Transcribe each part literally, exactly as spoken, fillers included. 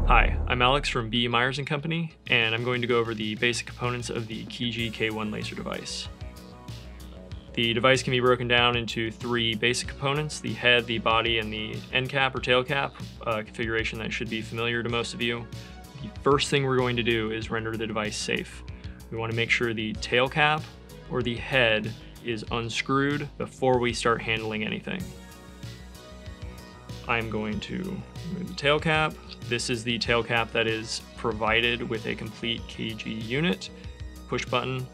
Hi, I'm Alex from B. Meyers and Company, and I'm going to go over the basic components of the KIJI K one laser device. The device can be broken down into three basic components: the head, the body, and the end cap or tail cap, a configuration that should be familiar to most of you. The first thing we're going to do is render the device safe. We want to make sure the tail cap or the head is unscrewed before we start handling anything. I'm going to remove the tail cap. This is the tail cap that is provided with a complete KIJI unit. Push button,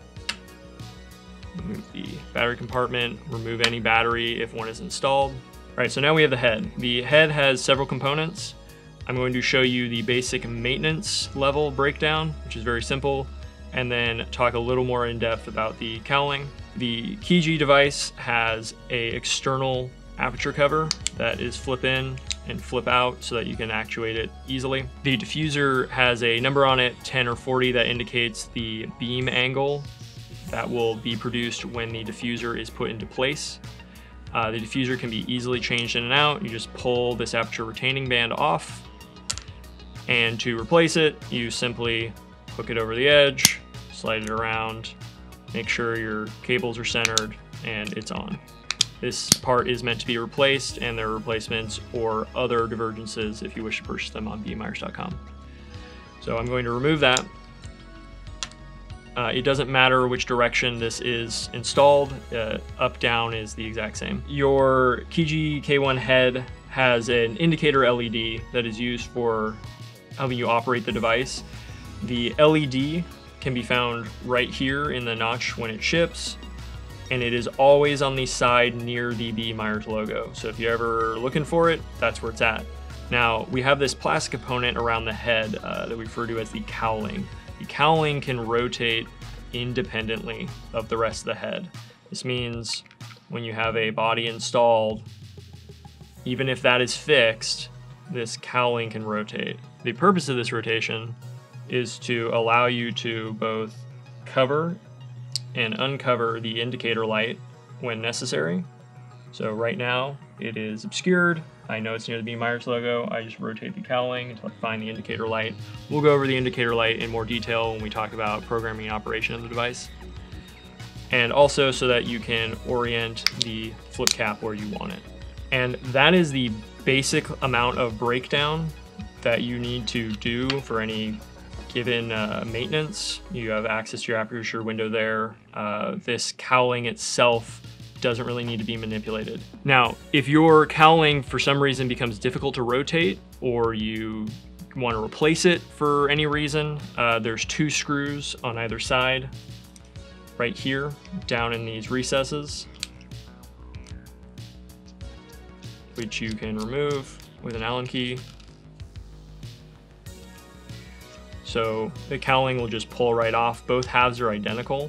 remove the battery compartment, remove any battery if one is installed. All right, so now we have the head. The head has several components. I'm going to show you the basic maintenance level breakdown, which is very simple, and then talk a little more in depth about the cowling. The KIJI device has a external aperture cover that is flip in and flip out so that you can actuate it easily. The diffuser has a number on it, ten or forty, that indicates the beam angle that will be produced when the diffuser is put into place. Uh, the diffuser can be easily changed in and out. You just pull this aperture retaining band off, and to replace it, you simply hook it over the edge, slide it around, make sure your cables are centered, and it's on. This part is meant to be replaced, and there are replacements or other divergences if you wish to purchase them on b meyers dot com. So I'm going to remove that. Uh, it doesn't matter which direction this is installed, uh, up, down is the exact same. Your KIJI K one head has an indicator L E D that is used for helping you operate the device. The L E D can be found right here in the notch when it ships, and it is always on the side near the B. Meyers logo. So if you're ever looking for it, that's where it's at. Now, we have this plastic component around the head uh, that we refer to as the cowling. The cowling can rotate independently of the rest of the head. This means when you have a body installed, even if that is fixed, this cowling can rotate. The purpose of this rotation is to allow you to both cover and uncover the indicator light when necessary. So right now it is obscured. I know it's near the B. Meyers logo. I just rotate the cowling until I find the indicator light. We'll go over the indicator light in more detail when we talk about programming and operation of the device. And also so that you can orient the flip cap where you want it. And that is the basic amount of breakdown that you need to do for any given uh, maintenance. You have access to your aperture window there. Uh, this cowling itself doesn't really need to be manipulated. Now, if your cowling for some reason becomes difficult to rotate, or you want to replace it for any reason, uh, there's two screws on either side, right here, down in these recesses, which you can remove with an Allen key. So the cowling will just pull right off. Both halves are identical.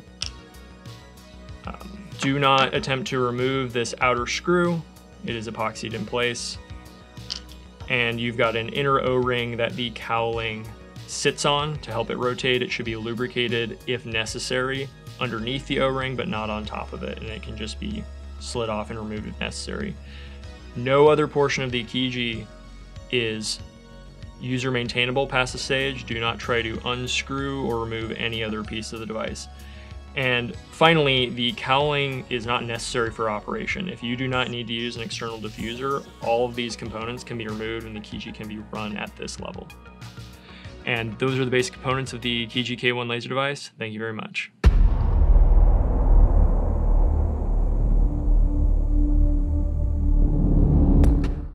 Um, do not attempt to remove this outer screw. It is epoxied in place. And you've got an inner O-ring that the cowling sits on to help it rotate. It should be lubricated if necessary underneath the O-ring, but not on top of it. And it can just be slid off and removed if necessary. No other portion of the KIJI is user maintainable past the stage. Do not try to unscrew or remove any other piece of the device. And finally, the cowling is not necessary for operation. If you do not need to use an external diffuser, all of these components can be removed and the KIJI can be run at this level. And those are the basic components of the KIJI K one laser device. Thank you very much.